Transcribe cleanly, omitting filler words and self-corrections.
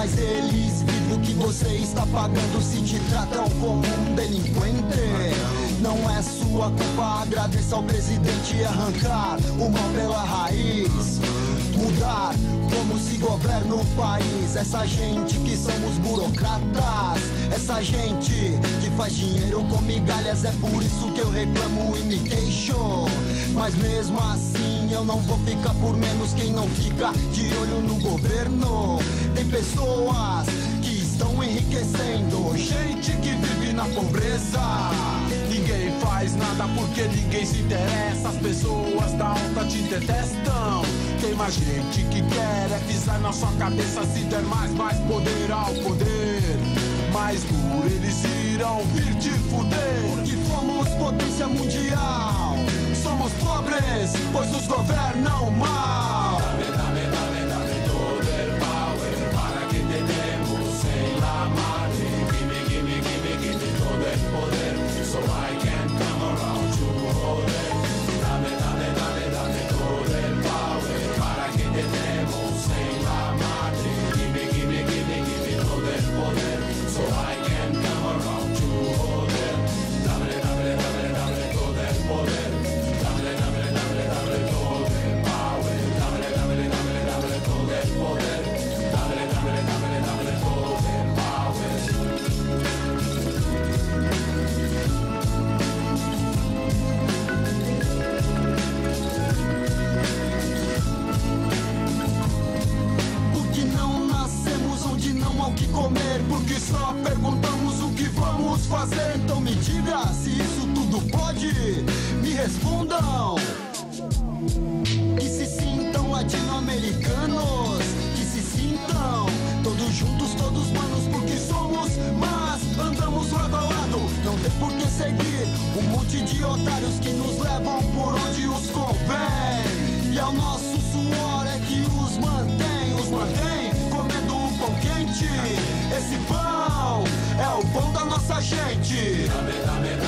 Mas eles vivem o que você está pagando se te tratam como um delinquente. Não é sua culpa, agradeça ao presidente e arrancar o mal pela raiz. Mudar como se governa o país. Essa gente que somos burocratas, essa gente que faz dinheiro com migalhas. É por isso que eu reclamo e me queixo. Mas mesmo assim eu não vou ficar por menos. Quem não fica de olho no governo? Tem pessoas que estão enriquecendo, gente que vive na pobreza. Ninguém faz nada porque ninguém se interessa. As pessoas da alta te detestam. Tem mais gente que quer é pisar na sua cabeça. Se der mais poder ao poder, mais duro eles irão vir te fuder. Porque fomos potência mundial, somos pobres, pois nos governam mal. Dame todo el power para que te demos en la madre. Give me todo el poder, so I can come around to joder. Dame todo el power para que te demos en la madre. Give me todo el poder, so I can come around to joder. Dame todo el poder. Dame todo el power. Dame todo el poder. Dame todo el power. Porque não nascemos onde não há o que comer. Porque só perguntamos o que vamos fazer. Então me diga se isso tudo pode. Me respondam. Que se sintam latino-americanos, que se sintam todos juntos, todos manos, porque somos, mas andamos lado a lado. Não tem por que seguir um monte de otários que nos levam por onde os convém. E é o nosso suor é que os mantém comendo um pão quente. Esse pão é o pão da nossa gente. Dame